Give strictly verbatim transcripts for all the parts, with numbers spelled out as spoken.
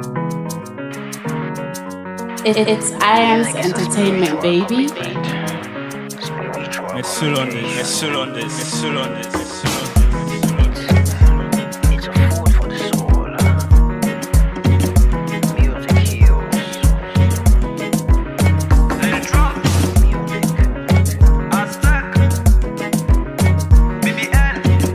It, it's Iron's Entertainment, baby. It's still on this, it's still on this, it's still on this, it's still on this. It's a food for the soul. Music heals. Lil Trump. Music. Aztec. B B N.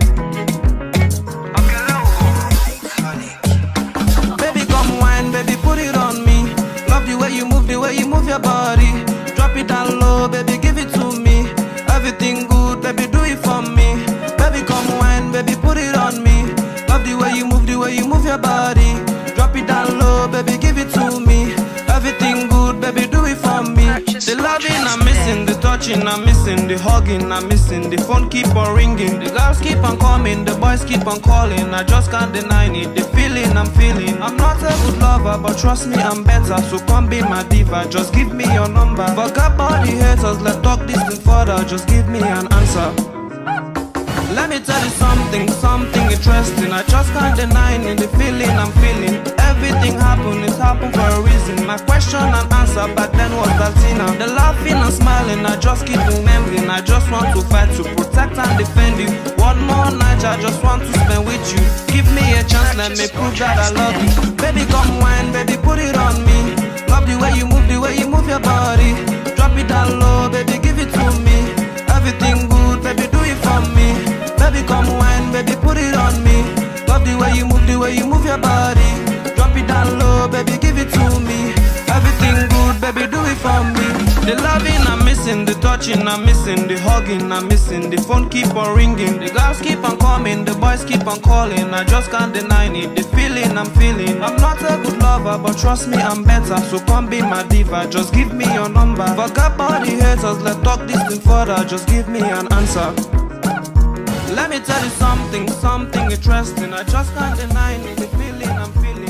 Baby, come wine, baby, put it on me. Love the way you move, the way you move your body. Drop it down low, baby, give it to me. Everything good, baby, do it for me. Baby, come wine, baby, put it on me. Love the way you move, the way you move your body. Drop it down low, baby, give it to me. Everything good, baby, do it for me. The loving I'm missing, the touching I'm missing, the hugging I'm missing. The phone keep on ringing, the girls keep on coming, the boys keep on calling. I just can't deny it, the feeling I'm feeling. I'm not a good lover, but trust me, I'm better. So come be my diva, just give me your number. Forget about the haters, let's talk this thing further. Just give me an answer. Let me tell you something, something interesting. I just can't deny it, the feeling I'm feeling. Everything happened, it's happened for a reason. My question and answer back then was Latina. The laughing and smiling, I just keep remembering. I just want to fight to protect and defend you. One more night, I just want to spend with you. Give me a chance, let me prove that I love you. Baby, come wine, baby, put it on me. Love the way you move, the way you move your body. Drop it down low, baby, give it to me. Everything good, baby, do it for me. Baby, come wine, baby, put it on me. Love the way you move, the way you move your body. Drop it down low, baby, give it to me. Everything good, baby, do it for me. The loving I'm missing, the touching I'm missing, the hugging I'm missing. The phone keep on ringing, the girls keep on coming, the boys keep on calling. I just can't deny it, the feeling I'm feeling. I'm not a good lover, but trust me, I'm better. So come be my diva, just give me your number. Forget about the haters, let's talk this thing further. Just give me an answer. Let me tell you something, something interesting. I just can't deny it, the feeling I'm feeling.